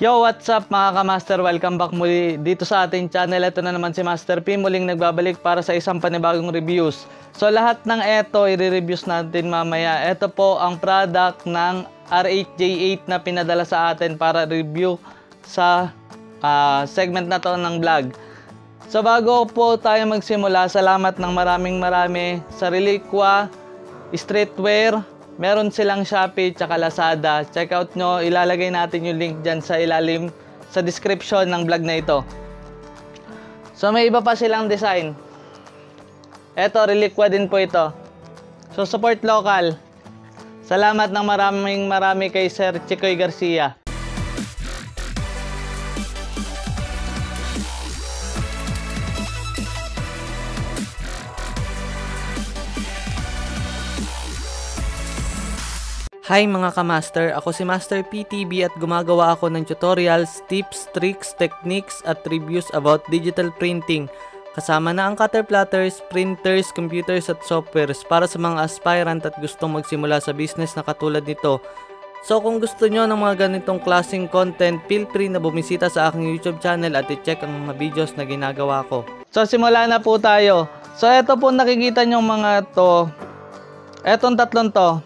Yo, what's up mga ka-master? Welcome back muli dito sa ating channel. Ito na naman si Master P, muling nagbabalik para sa isang panibagong reviews. So lahat ng eto i-reviews natin mamaya. Ito po ang product ng R8J8 na pinadala sa atin para review sa segment na to ng vlog. So bago po tayo magsimula, salamat ng marami sa Reliqua Streetwear. Meron silang Shopee tsaka Lazada. Check out nyo. Ilalagay natin yung link dyan sa ilalim sa description ng vlog na ito. So may iba pa silang design. Eto, Reliqua din po ito. So support local. Salamat ng marami kay Sir Chicoy Garcia. Hi mga ka-master, ako si Master PTB at gumagawa ako ng tutorials, tips, tricks, techniques at reviews about digital printing. Kasama na ang cutter platters, printers, computers at softwares para sa mga aspirant at gustong magsimula sa business na katulad nito. So kung gusto nyo ng mga ganitong klaseng content, feel free na bumisita sa aking YouTube channel at i-check ang mga videos na ginagawa ko. So simula na po tayo. So eto po nakikita nyo mga to. Etong tatlong to.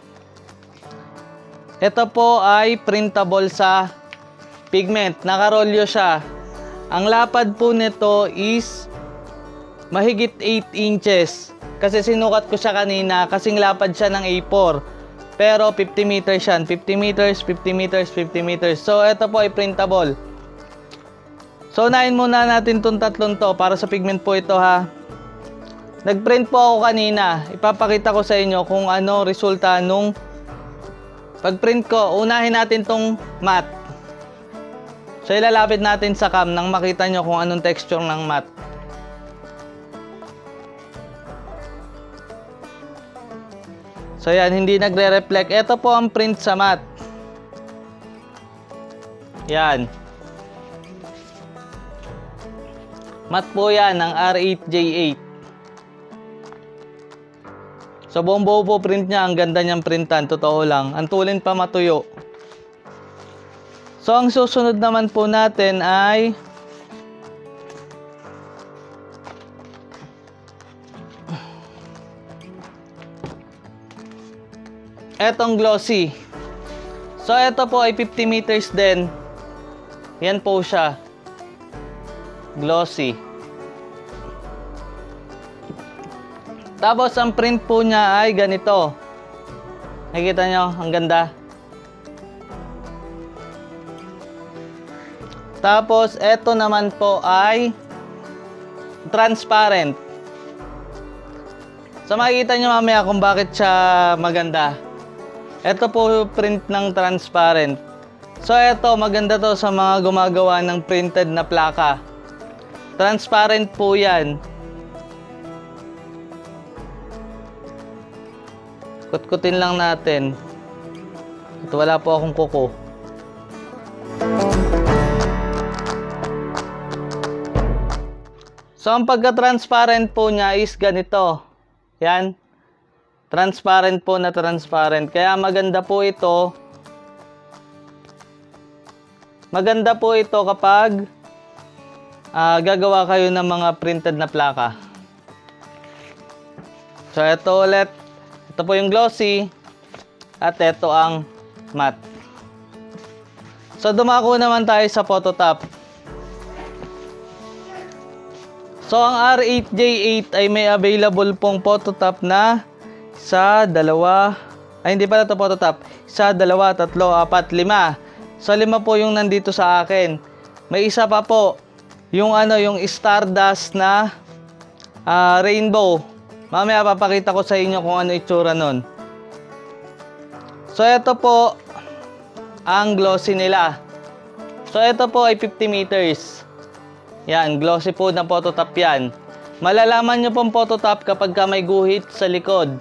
Ito po ay printable sa pigment. Nakarolyo siya. Ang lapad po nito is mahigit 8 inches. Kasi sinukat ko siya kanina. Kasing lapad siya ng A4. Pero 50 meters yan. 50 meters, 50 meters, 50 meters. So ito po ay printable. So unahin muna natin itong tatlong to. Para sa pigment po ito ha. Nagprint po ako kanina. Ipapakita ko sa inyo kung ano resulta nung pag-print ko. Unahin natin tong matte. So ilalapit natin sa cam nang makita nyo kung anong texture ng matte. So yan, hindi nagre-reflect. Ito po ang print sa matte. Yan. Matte po yan ng R8J8. So buong buo po print niya, ang ganda niyang printan, totoo lang. Ang tulin pa matuyo. So ang susunod naman po natin ay etong glossy. So ito po ay 50 meters din. Yan po siya. Glossy. Tapos ang print po niya ay ganito. Nakikita nyo, ang ganda. Tapos eto naman po ay transparent. So makikita nyo mamaya kung bakit siya maganda. Eto po print ng transparent. So eto, maganda to sa mga gumagawa ng printed na plaka. Transparent po yan. Kutkutin lang natin. At wala po akong kuko. So ang pagka-transparent po niya is ganito. Yan. Transparent po na transparent. Kaya maganda po ito. Maganda po ito kapag gagawa kayo ng mga printed na plaka. So ito ulit. Ito po yung glossy at ito ang matte. So dumako naman tayo sa phototop. So ang R8J8 ay may available pong phototop na sa dalawa, ay hindi pala ito phototop, sa 2, 3, 4, 5. So 5 po yung nandito sa akin. May isa pa po, yung yung Stardust na rainbow. Mamaya papakita ko sa inyo kung ano itsura nun. So ito po ang glossy nila. So ito po ay 50 meters. Yan, glossy po na phototop yan. Malalaman nyo pong phototop kapag may guhit sa likod.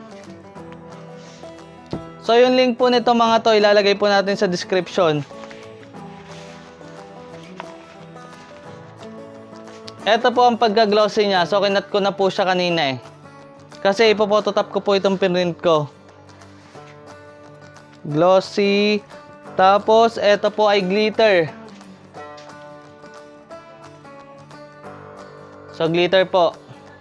So yung link po nito mga to, ilalagay po natin sa description. Ito po ang pagka-glossy niya. So kinat ko na po siya kanina eh. Kasi ipo-phototop ko po itong print ko. Glossy. Tapos, ito po ay glitter. So, glitter po.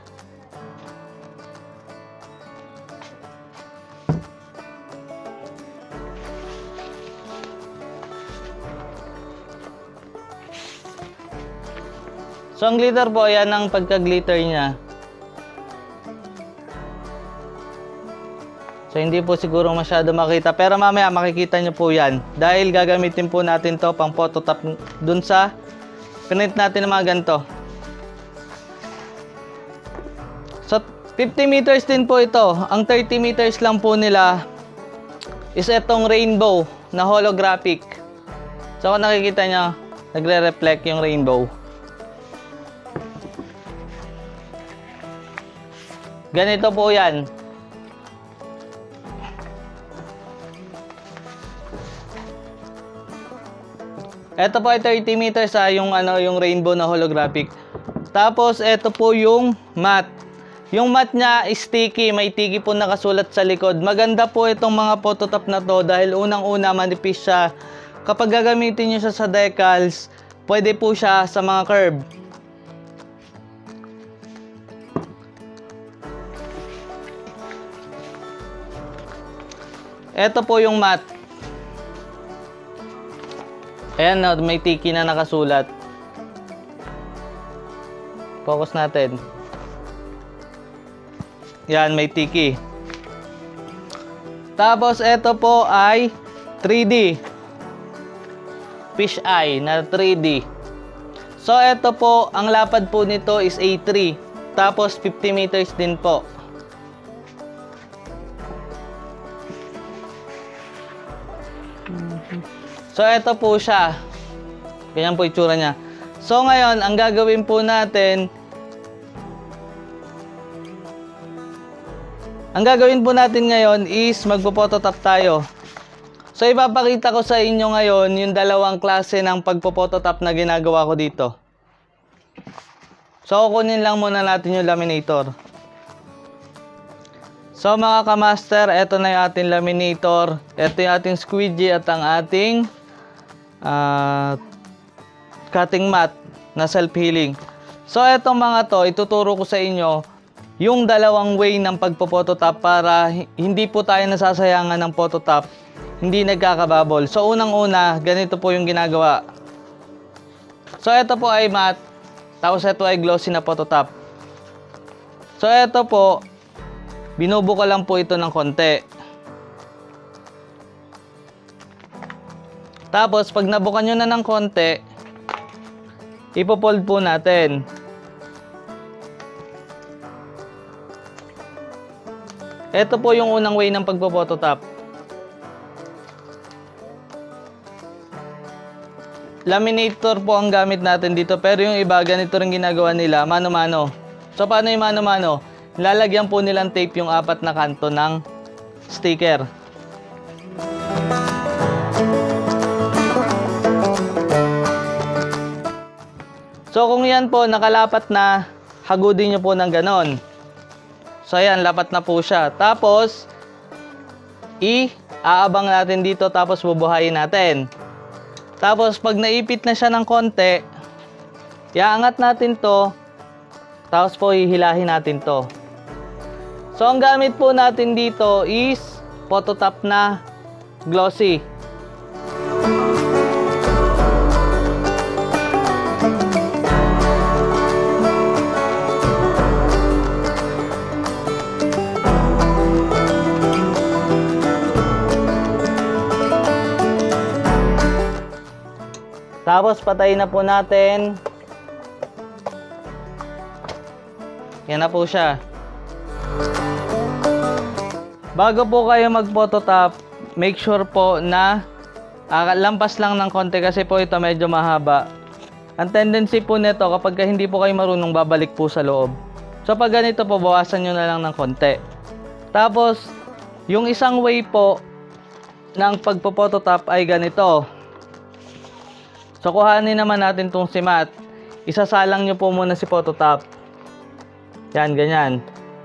So, ang glitter po, yan ang pagka-glitter niya. So, hindi po siguro masyado makita. Pero mamaya makikita nyo po yan. Dahil gagamitin po natin to pang phototop dun sa print natin ng mga ganito. So, 50 meters din po ito. Ang 30 meters lang po nila is itong rainbow na holographic. So, kung nakikita nyo, nagre-reflect yung rainbow. Ganito po yan. Ito po ay 30 meters yung rainbow na holographic. Tapos ito po yung matte. Yung matte niya is sticky, may tiki po nakasulat sa likod. Maganda po itong mga phototop na to dahil unang-una manipis siya. Kapag gagamitin niyo siya sa decals, pwede po siya sa mga curve. Ito po yung matte. Ayan, may tiki na nakasulat. Focus natin. Yan, may tiki. Tapos, ito po ay 3D. Fish eye na 3D. So, ito po, ang lapad po nito is A3. Tapos, 50 meters din po. So, ito po siya. Ganyan po itsura niya. So, ngayon, ang gagawin po natin, ngayon is magpo-phototop tayo. So, ipapakita ko sa inyo ngayon yung dalawang klase ng pagpo-phototop na ginagawa ko dito. So, kukunin lang muna natin yung laminator. So, mga kamaster, ito na yung ating laminator. Ito yung ating squeegee at ang ating cutting mat na self-healing. So, etong mga to, ituturo ko sa inyo yung dalawang way ng pagpo-phototop para hindi po tayo nasasayangan ng phototop, hindi nagkakabubble. So, unang-una, ganito po yung ginagawa. So, ito po ay matte, tapos ito ay glossy na phototop. So, ito po, binubuka lang po ito ng konti. Tapos, pag nabuka nyo na ng konti, ipopold po natin. Ito po yung unang way ng pagpo-phototop. Laminator po ang gamit natin dito, pero yung iba, ganito rin ginagawa nila, mano-mano. So, paano yung mano-mano? Lalagyan po nilang tape yung 4 na kanto ng sticker. So, kung yan po, nakalapat na, hagudin nyo po ng ganon. So, ayan, lapat na po siya. Tapos, aabang natin dito, tapos bubuhayin natin. Tapos, pag naipit na siya ng konti, iaangat natin to, tapos po, hihilahin natin to. So, ang gamit po natin dito is phototop na glossy. Tapos, patayin na po natin. Yan na po siya. Bago po kayo mag-phototop, make sure po na lampas lang ng konti kasi po ito medyo mahaba. Ang tendency po nito kapag hindi po kayo marunong, babalik po sa loob. So, pag ganito po, bawasan nyo na lang ng konti. Tapos, yung isang way po ng pagpo-phototop ay ganito. So, kuhanin naman natin itong si matte. Isasalang nyo po muna si phototop. Yan, ganyan.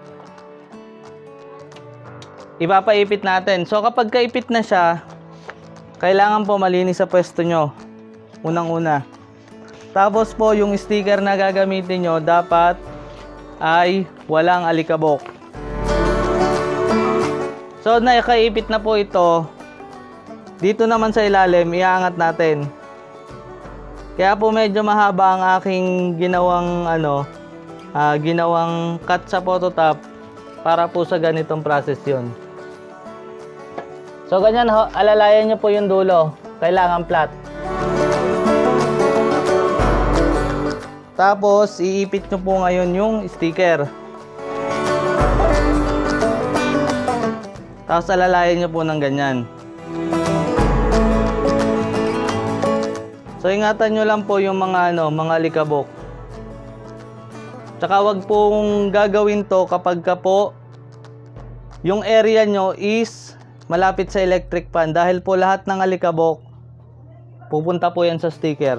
Ipapaipit natin. So, kapag kaipit na siya, kailangan po malinis sa pwesto nyo. Unang-una. Tapos po yung sticker na gagamitin nyo dapat ay walang alikabok. So nakaipit na po ito. Dito naman sa ilalim, iangat natin. Kaya po medyo mahaba ang aking ginawang ginawang cut sa phototop para po sa ganitong process yun. So ganyan ho, alalayan nyo po yung dulo. Kailangan flat. Tapos iipit nyo po ngayon yung sticker. Tapos alalayan nyo po ng ganyan. So ingatan nyo lang po yung mga alikabok. Tsaka wag pong gagawin to kapag ka po yung area nyo is malapit sa electric fan, dahil po lahat ng alikabok pupunta po yan sa sticker.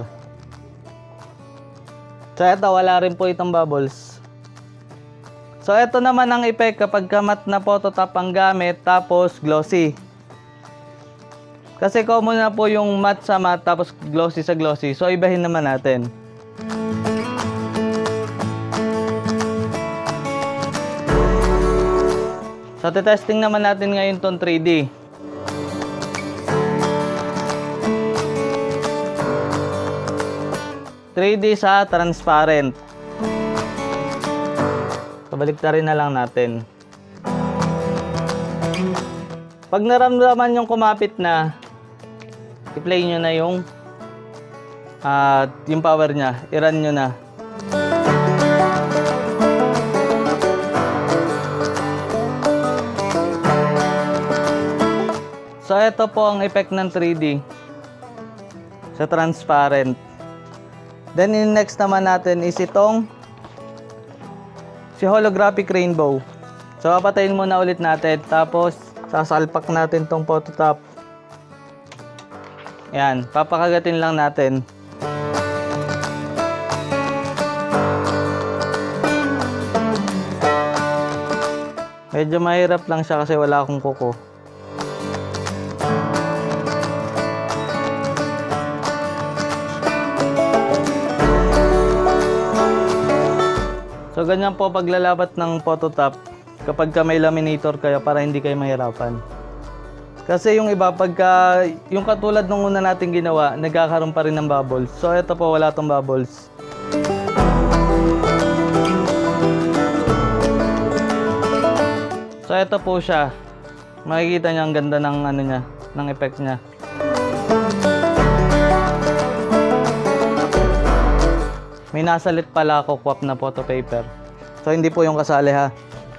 So eto, wala rin po itong bubbles. So eto naman ang effect kapag matte na phototop ang gamit tapos glossy. Kasi common na po yung matte sa matte tapos glossy sa glossy. So ibahin naman natin. So testing naman natin ngayon tong 3D. Sa transparent. Kabaliktarin na lang natin. Pag naramdaman yung kumapit na, i-play nyo na yung power nya. I-run nyo na. So ito po ang effect ng 3D sa transparent. Then next naman natin is itong si holographic rainbow. So papatayin muna ulit natin, tapos sasalpak natin tong phototop. Yan, papakagatin lang natin. Medyo mahirap lang siya kasi wala akong kuko. So ganyan po paglalabat ng phototop kapag may laminator kayo, para hindi kayo mahirapan. Kasi yung iba, pagka yung katulad nung una natin ginawa, nagkakaroon pa rin ng bubbles. So ito po, wala tong bubbles. So ito po siya. Makikita niyo ang ganda ng niya, ng effect niya. May nasalit pala ako kwap na photo paper. So hindi po yung kasali ha.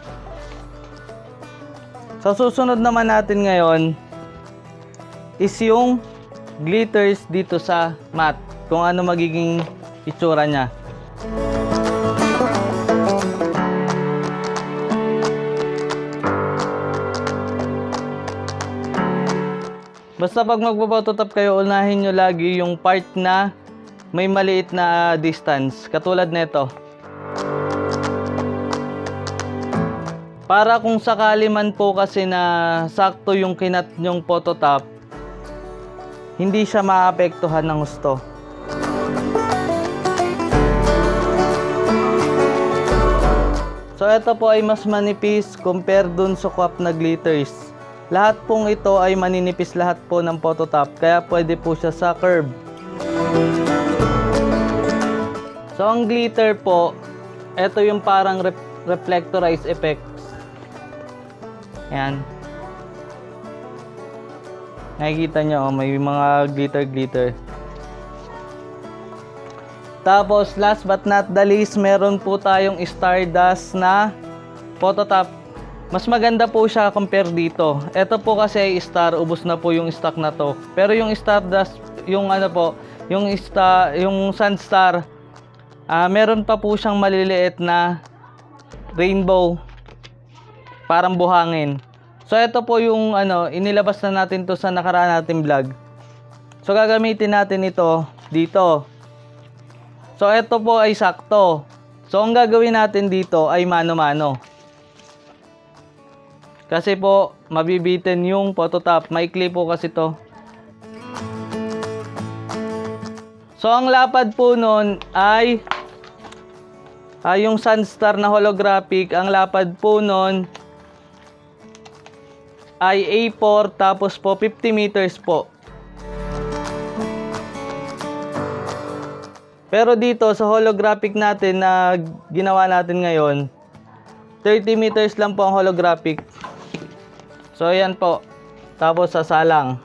So susunod naman natin ngayon is yung glitters dito sa matte. Kung ano magiging itsura niya. Basta pag magpo-phototop kayo, unahin nyo lagi yung part na may maliit na distance, katulad nito. Para kung sakali man po kasi na sakto yung kinat nyong phototop, hindi siya maapektuhan ng gusto. So ito po ay mas manipis compare dun sa kwap na glitters. Lahat pong ito ay maninipis lahat po ng phototop, kaya pwede po siya sa curve. So ang glitter po, ito yung parang reflectorized effects. Yan. Nakikita nyo, may mga glitter. Tapos last but not the least, meron po tayong Stardust na phototop. Mas maganda po siya compare dito. Ito po kasi ay star, ubos na po yung stock na to. Pero yung Stardust, yung yung Sunstar, meron pa po siyang maliliit na rainbow, parang buhangin. So ito po yung inilabas na natin to sa nakaraan nating vlog. So gagamitin natin ito dito. So ito po ay sakto. So ang gagawin natin dito ay mano-mano. Kasi po mabibitin yung phototop. Maikli po kasi to. So ang lapad po nun ay yung Sunstar na holographic, ang lapad po nun ay A4 tapos po 50 meters po. Pero dito sa holographic natin na ginawa natin ngayon, 30 meters lang po ang holographic. So ayan po. Tapos sasalang.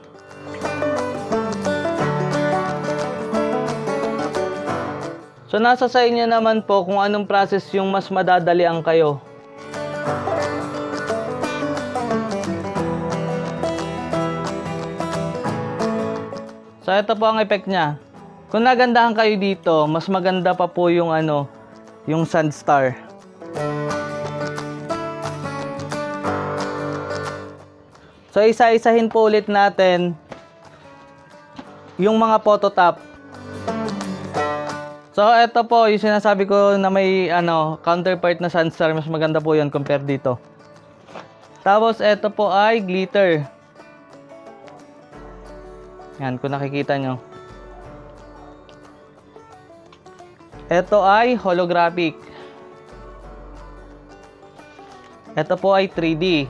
So nasa sa inyo naman po kung anong process yung mas madadalian kayo. So ito po ang effect niya. Kung nagandahan kayo dito, mas maganda pa po yung yung Sunstar. So isa-isahin po ulit natin yung mga phototop. So ito po yung sinasabi ko na may counterpart na Sunstar, mas maganda po 'yan compare dito. Tapos ito po ay glitter. Yan, kung nakikita nyo. Ito ay holographic. Ito po ay 3D.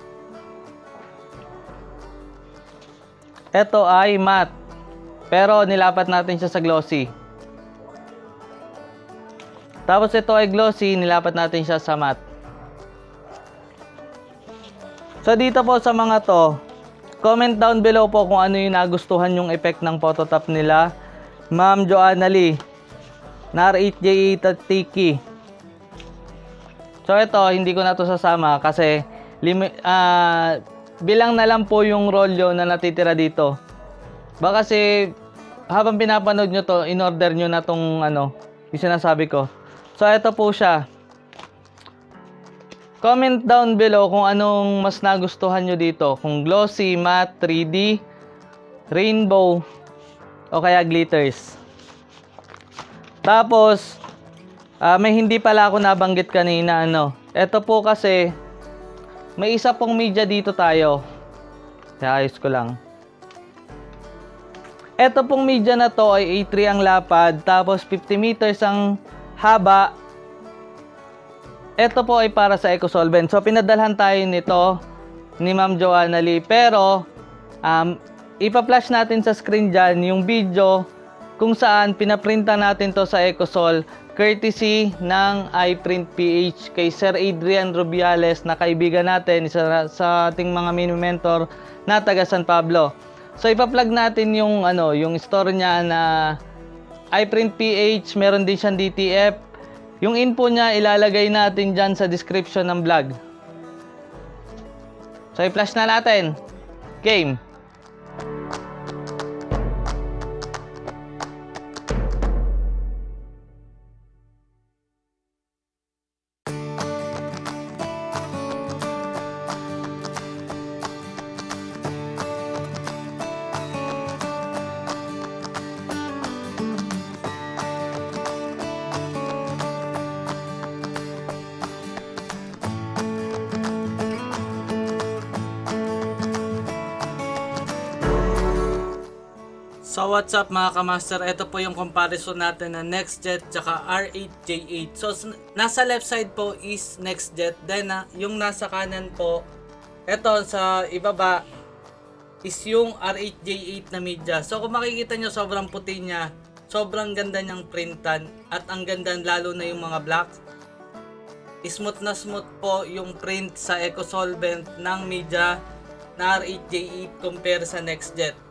Ito ay matte. Pero nilapat natin siya sa glossy. Tapos ito ay glossy, nilapat natin siya sa matte. So dito po sa mga to, comment down below po kung ano yung nagustuhan yung effect ng phototop nila Ma'am Joanna Lee na R8J8 at Tiki. So ito, hindi ko na to sasama kasi bilang na lang po yung rolyo na natitira dito. Baka kasi habang pinapanood nyo to, in-order nyo na tong yung sinasabi ko. So ito po siya. Comment down below kung anong mas nagustuhan nyo dito. Kung glossy, matte, 3D, rainbow, o kaya glitters. Tapos, may hindi pala ako nabanggit kanina. Ito po kasi, may isa pong media dito tayo. Kaya ayos ko lang. Ito pong media na to ay A3 ang lapad. Tapos 50 meters ang haba. Ito po ay para sa EcoSolvent. So pinadalhan tayo nito ni Ma'am Joanna Lee. Pero ipa-flash natin sa screen dyan yung video kung saan pinaprinta natin to sa EcoSol courtesy ng iPrint PH kay Sir Adrian Rubiales na kaibigan natin, isa sa ating mga mini mentor na taga San Pablo. So ipa-plug natin yung yung store niya na iPrint PH, meron din siyang DTF. Yung info niya ilalagay natin dyan sa description ng vlog. So i-flash na natin. Game. So what's up mga kamaster, ito po yung comparison natin na NextJet tsaka R8J8. So nasa left side po is NextJet, then yung nasa kanan po, ito sa ibaba is yung R8J8 na media. So kung makikita nyo, sobrang puti niya, sobrang ganda niyang printan, at ang ganda lalo na yung mga black. Smooth na smooth po yung print sa EcoSolvent ng media na R8J8 compare sa NextJet.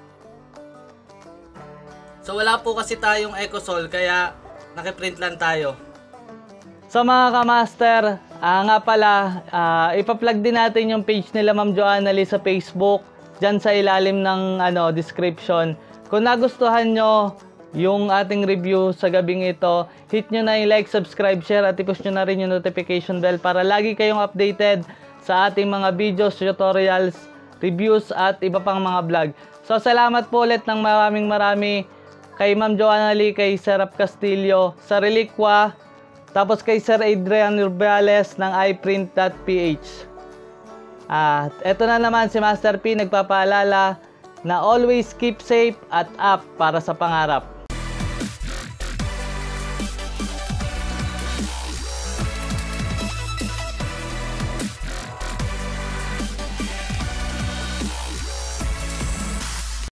So wala po kasi tayong EcoSol kaya nakiprint lang tayo. So mga kamaster, nga pala, ipa-plug din natin yung page nila Ma'am Joanna Lee sa Facebook, dyan sa ilalim ng description. Kung nagustuhan nyo yung ating review sa gabing ito, hit nyo na yung like, subscribe, share, at i-push nyo na rin yung notification bell para lagi kayong updated sa ating mga videos, tutorials, reviews, at iba pang mga vlog. So salamat po ulit ng marami kay Ma'am Joanna Lee, kay Sir Rap Castillo sa Reliqua, tapos kay Sir Adrian Rubiales ng iPrint.ph. At eto na naman si Master P nagpapaalala na always keep safe at up para sa pangarap.